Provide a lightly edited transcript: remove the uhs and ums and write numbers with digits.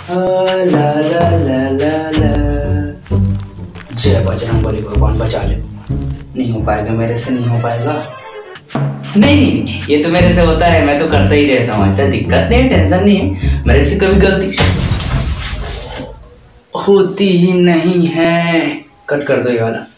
ला ला ला ला ला। जय बजरंगबली, भगवान बचा ले। नहीं हो पाएगा मेरे से, नहीं हो पाएगा। नहीं नहीं, ये तो मेरे से होता है, मैं तो करता ही रहता हूँ, ऐसा दिक्कत नहीं है, टेंशन नहीं है। मेरे से कभी गलती होती ही नहीं है। कट कर दो ये वाला।